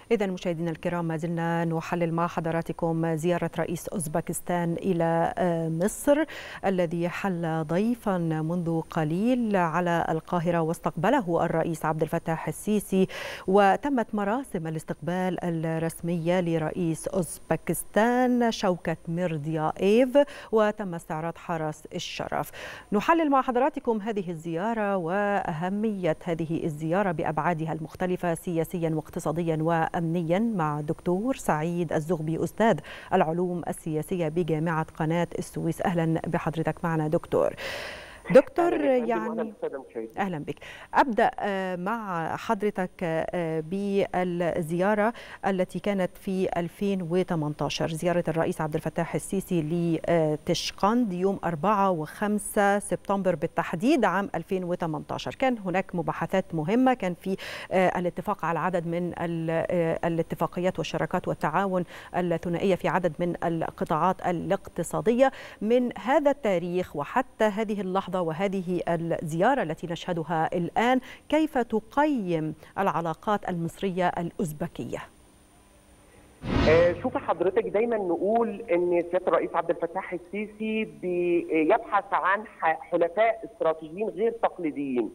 إذا مشاهدينا الكرام، ما زلنا نحلل مع حضراتكم زيارة رئيس أوزبكستان إلى مصر الذي حل ضيفا منذ قليل على القاهرة واستقبله الرئيس عبد الفتاح السيسي، وتمت مراسم الاستقبال الرسمية لرئيس أوزبكستان شوكت ميرديايف، وتم استعراض حرس الشرف. نحلل مع حضراتكم هذه الزيارة وأهمية هذه الزيارة بأبعادها المختلفة سياسيا واقتصاديا وأمنيا مع الدكتور سعيد الزغبي، أستاذ العلوم السياسية بجامعة قناة السويس. أهلا بحضرتك معنا دكتور. يعني أهلا بك. أبدأ مع حضرتك بالزيارة التي كانت في 2018، زيارة الرئيس عبد الفتاح السيسي لتشقند يوم 4 و5 سبتمبر بالتحديد عام 2018. كان هناك مباحثات مهمة، كان في الاتفاق على عدد من الاتفاقيات والشراكات والتعاون الثنائية في عدد من القطاعات الاقتصادية. من هذا التاريخ وحتى هذه اللحظة وهذه الزيارة التي نشهدها الآن، كيف تقيم العلاقات المصرية الأوزبكية؟ شوف حضرتك، دايما نقول ان سياده الرئيس عبد الفتاح السيسي بيبحث عن حلفاء استراتيجيين غير تقليديين.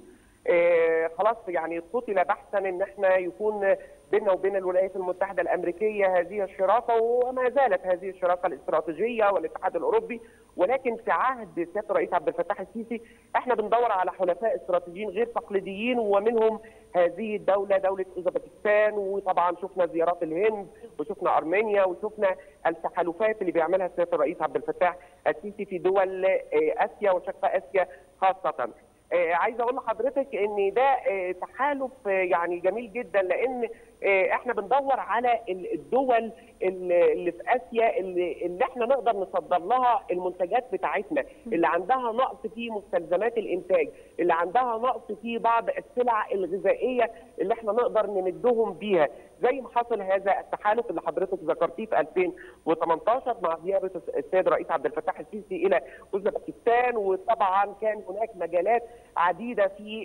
خلاص يعني قتل بحثا ان احنا يكون بيننا وبين الولايات المتحده الامريكيه هذه الشراكه، وما زالت هذه الشراكه الاستراتيجيه والاتحاد الاوروبي. ولكن في عهد سياده الرئيس عبد الفتاح السيسي احنا بندور على حلفاء استراتيجيين غير تقليديين، ومنهم هذه الدوله، دوله اوزبكستان. وطبعا شفنا زيارات الهند وشفنا ارمينيا وشفنا التحالفات اللي بيعملها سياده الرئيس عبد الفتاح السيسي في دول اسيا وشرق اسيا خاصه. عايزه اقول لحضرتك ان ده تحالف يعني جميل جدا، لان احنا بندور على الدول اللي في اسيا اللي احنا نقدر نصدر لها المنتجات بتاعتنا، اللي عندها نقص في مستلزمات الانتاج، اللي عندها نقص في بعض السلع الغذائيه اللي احنا نقدر نمدهم بيها، زي ما حصل هذا التحالف اللي حضرتك ذكرتيه في 2018 مع زياره السيد الرئيس عبد الفتاح السيسي الى اوزبكستان. وطبعا كان هناك مجالات عديده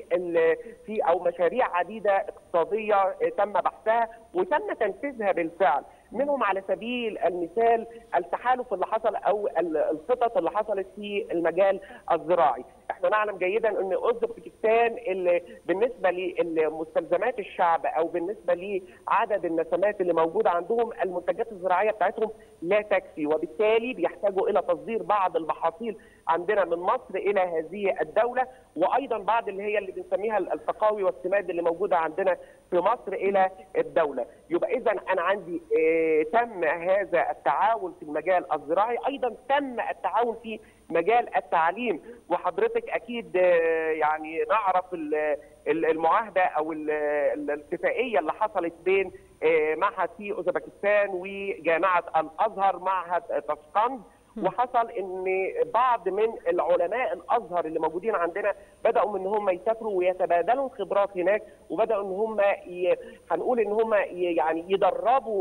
في او مشاريع عديده اقتصاديه تم بحثها وتم تنفيذها بالفعل. منهم على سبيل المثال التحالف اللي حصل او الخطط اللي حصلت في المجال الزراعي. احنا نعلم جيدا ان اوزبكستان اللي بالنسبه لمستلزمات الشعب او بالنسبه لعدد النسمات اللي موجوده عندهم، المنتجات الزراعيه بتاعتهم لا تكفي، وبالتالي بيحتاجوا الى تصدير بعض المحاصيل عندنا من مصر الى هذه الدوله، وايضا بعض اللي بنسميها التقاوي والسماد اللي موجوده عندنا في مصر الى الدوله. يبقى اذا انا عندي تم هذا التعاون في المجال الزراعي، ايضا تم التعاون في مجال التعليم. وحضرتك اكيد يعني نعرف المعاهده او الاتفاقيه اللي حصلت بين معهد في اوزبكستان وجامعه الازهر معهد تشقند. وحصل ان بعض من العلماء الازهر اللي موجودين عندنا بداوا ان هم يسافروا ويتبادلوا الخبرات هناك، وبداوا ان هم هنقول ان هم يعني يدربوا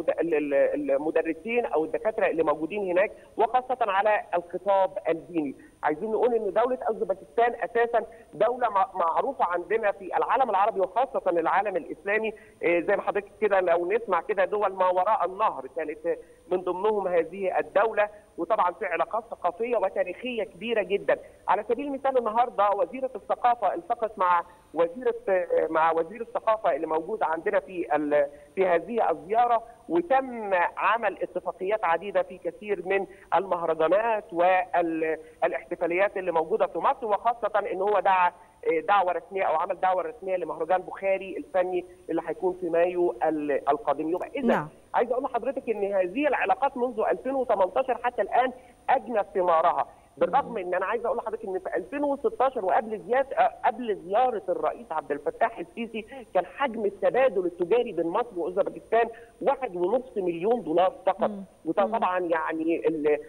المدرسين او الدكاتره اللي موجودين هناك، وخاصه على الخطاب الديني. عايزين نقول ان دوله اوزبكستان اساسا دوله معروفه عندنا في العالم العربي وخاصه العالم الاسلامي. زي ما حضرتك كده لو نسمع كده دول ما وراء النهر كانت من ضمنهم هذه الدوله، وطبعا في علاقات ثقافيه وتاريخيه كبيره جدا. على سبيل المثال النهارده وزيره الثقافه التقت مع وزير الثقافه اللي موجود عندنا في هذه الزياره، وتم عمل اتفاقيات عديده في كثير من المهرجانات والاحتفاليات اللي موجوده في مصر، وخاصه ان هو دعوه رسميه او عمل دعوه رسميه لمهرجان بوخاري الفني اللي هيكون في مايو القادم. يبقى اذا عايز اقول لحضرتك ان هذه العلاقات منذ 2018 حتى الان اجنت ثمارها، بالرغم ان انا عايز اقول لحضرتك ان في 2016 قبل زياره الرئيس عبد الفتاح السيسي كان حجم التبادل التجاري بين مصر واوزبكستان 1.5 مليون دولار فقط. وده طبعا يعني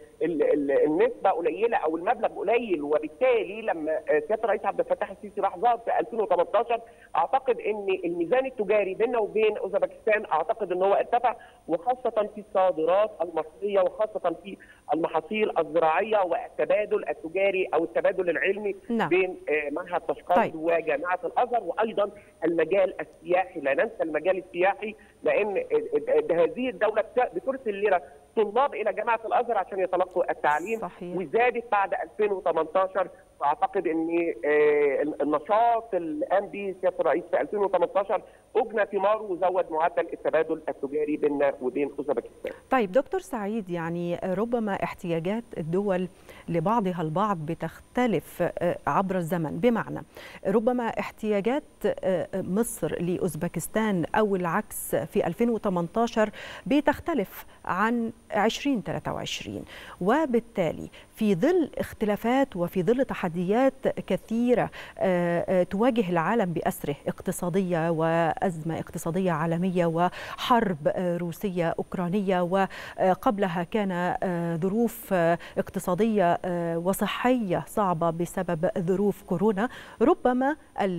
النسبه قليله او المبلغ قليل، وبالتالي لما سياده الرئيس عبد الفتاح السيسي راح زار في 2018 اعتقد ان الميزان التجاري بيننا وبين اوزبكستان اعتقد ان هو ارتفع، وخاصه في الصادرات المصريه وخاصه في المحاصيل الزراعيه والتبادل التبادل التجاري او التبادل العلمي بين معهد تشقند وجامعه الازهر، وايضا المجال السياحي. لا ننسى المجال السياحي، لان هذه الدوله بترسل لنا طلاب الى جامعه الازهر عشان يتلقوا التعليم. صحيح. وزادت بعد 2018. واعتقد ان النشاط اللي قام به سياده الرئيس في 2018 اجنى ثماره وزود معدل التبادل التجاري بيننا وبين اوزبكستان. طيب دكتور سعيد، يعني ربما احتياجات الدول لبعضها البعض بتختلف عبر الزمن، بمعنى ربما احتياجات مصر لاوزبكستان او العكس في 2018 بتختلف عن 2023، وبالتالي في ظل اختلافات وفي ظل تحديات كثيرة تواجه العالم بأسره، اقتصادية وأزمة اقتصادية عالمية وحرب روسية أوكرانية، وقبلها كان ظروف اقتصادية وصحية صعبة بسبب ظروف كورونا. ربما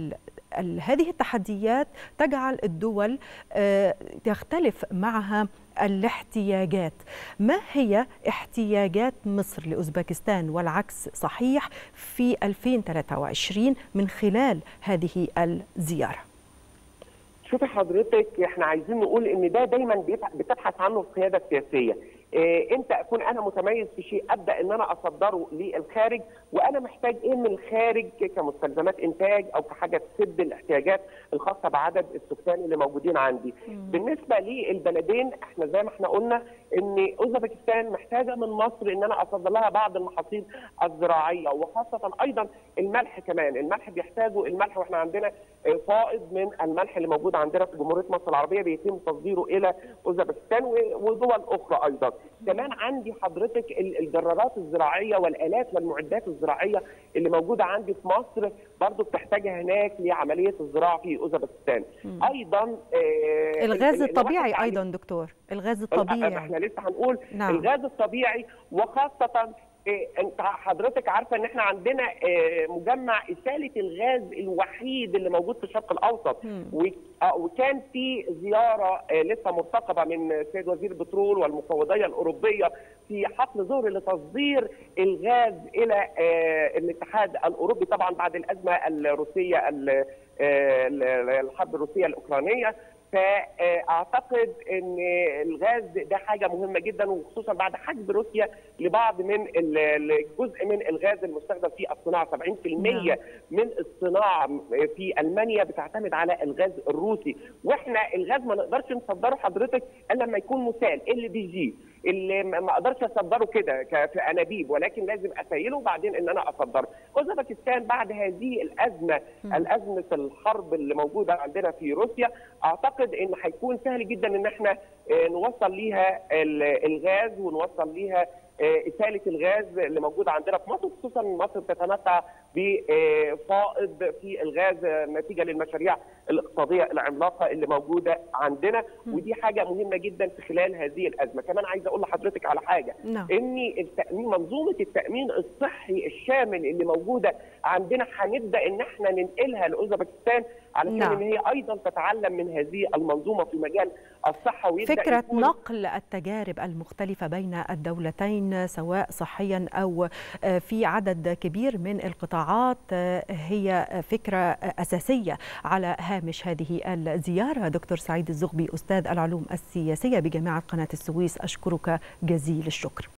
هذه التحديات تجعل الدول تختلف معها الاحتياجات. ما هي احتياجات مصر لأوزبكستان والعكس صحيح في 2023 من خلال هذه الزيارة؟ شوفي حضرتك، احنا عايزين نقول ان ده دايما بتبحث عنه القيادة السياسية. امتى اكون انا متميز في شيء ابدا ان انا اصدره للخارج، وانا محتاج ايه من الخارج كمستلزمات انتاج او كحاجه تسد الاحتياجات الخاصه بعدد السكان اللي موجودين عندي. بالنسبه للبلدين، احنا زي ما احنا قلنا ان اوزبكستان محتاجه من مصر ان انا اصدر لها بعض المحاصيل الزراعيه، وخاصه ايضا الملح. كمان الملح بيحتاجوا الملح، واحنا عندنا فائض من الملح اللي موجود عندنا في جمهوريه مصر العربيه بيتم تصديره الى اوزبكستان ودول اخرى ايضا. كمان عندي حضرتك الجرارات الزراعيه والالات والمعدات الزراعيه اللي موجوده عندي في مصر برضو بتحتاجها هناك لعمليه الزراعه في اوزبكستان. ايضا الغاز الطبيعي ايضا دكتور، الغاز الطبيعي احنا لسه هنقول. نعم. الغاز الطبيعي، وخاصه انت حضرتك عارفه ان احنا عندنا مجمع اساله الغاز الوحيد اللي موجود في الشرق الاوسط. وكان في زياره لسه مرتقبه من سيد وزير البترول والمفوضيه الاوروبيه في حقل زهر لتصدير الغاز الى الاتحاد الاوروبي، طبعا بعد الازمه الروسيه الحرب الروسيه الاوكرانيه. فاعتقد ان الغاز ده حاجه مهمه جدا، وخصوصا بعد حجب روسيا لبعض من الجزء من الغاز المستخدم في الصناعه. 70% من الصناعه في المانيا بتعتمد على الغاز الروسي، واحنا الغاز ما نقدرش نصدره حضرتك الا لما يكون مسال LPG، اللي ما اقدرش اصدره كده في انابيب، ولكن لازم اسيله وبعدين ان انا اصدره. اوزبكستان بعد هذه الازمه الحرب اللي موجوده عندنا في روسيا، اعتقد ان هيكون سهل جدا ان احنا نوصل ليها الغاز ونوصل ليها إسالة الغاز اللي موجودة عندنا في مصر، خصوصا مصر بتتمتع بفائض في الغاز نتيجة للمشاريع الاقتصادية العملاقة اللي موجودة عندنا، ودي حاجة مهمة جدا في خلال هذه الأزمة. كمان عايز أقول لحضرتك على حاجة، إن منظومة التأمين الصحي الشامل اللي موجودة عندنا هنبدأ إن احنا ننقلها لأوزبكستان علشان إن هي أيضا تتعلم من هذه المنظومة في مجال الصحة، ويبدأ فكرة نقل التجارب المختلفة بين الدولتين سواء صحيا أو في عدد كبير من القطاعات هي فكرة أساسية على هامش هذه الزيارة. دكتور سعيد الزغبي، أستاذ العلوم السياسية بجامعة قناة السويس، أشكرك جزيل الشكر.